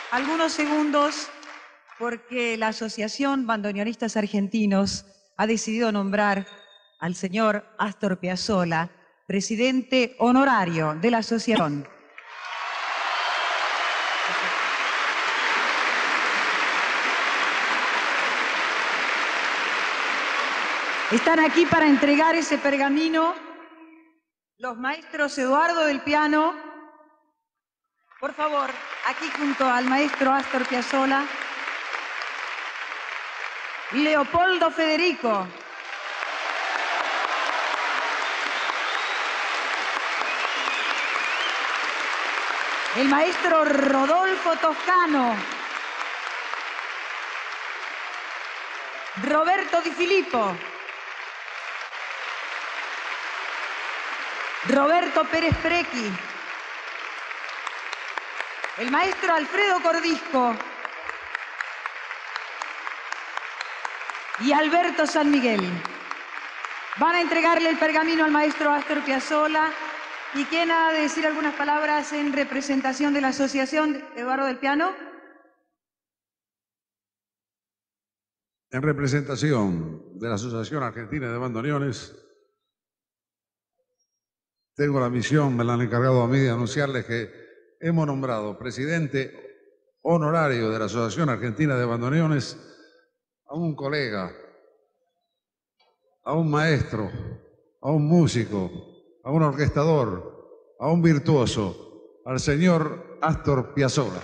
algunos segundos porque la Asociación Bandoneonistas Argentinos ha decidido nombrar al señor Astor Piazzolla presidente honorario de la asociación. Están aquí para entregar ese pergamino los maestros Eduardo del piano, por favor, aquí junto al maestro Astor Piazzolla, Leopoldo Federico, el maestro Rodolfo Toscano, Roberto Di Filippo, Roberto Pérez Precchi, el maestro Alfredo Cordisco y Alberto San Miguel. Van a entregarle el pergamino al maestro Astor Piazzolla. ¿Y quién ha de decir algunas palabras en representación de la asociación? Eduardo del piano. En representación de la Asociación Argentina de Bandoneones, tengo la misión, me la han encargado a mí, de anunciarles que hemos nombrado presidente honorario de la Asociación Argentina de Bandoneones a un colega, a un maestro, a un músico, a un orquestador, a un virtuoso, al señor Astor Piazzolla.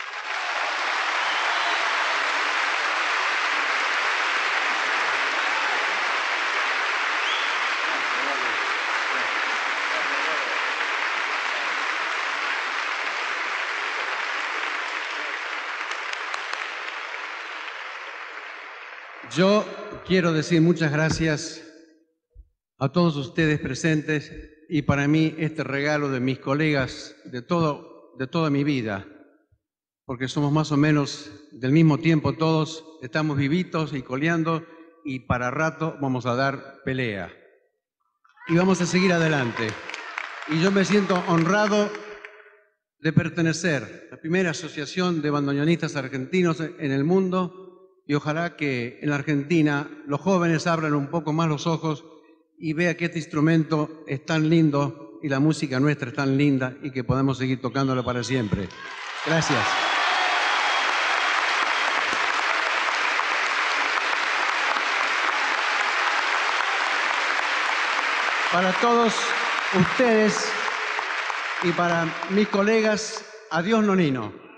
Yo quiero decir muchas gracias a todos ustedes presentes y para mí este regalo de mis colegas de toda mi vida, porque somos más o menos del mismo tiempo todos, estamos vivitos y coleando y para rato vamos a dar pelea. Y vamos a seguir adelante. Y yo me siento honrado de pertenecer a la primera asociación de bandoneonistas argentinos en el mundo. Y ojalá que en la Argentina los jóvenes abran un poco más los ojos y vean que este instrumento es tan lindo y la música nuestra es tan linda y que podemos seguir tocándola para siempre. Gracias. Para todos ustedes y para mis colegas, adiós Nonino.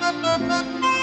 Thank you.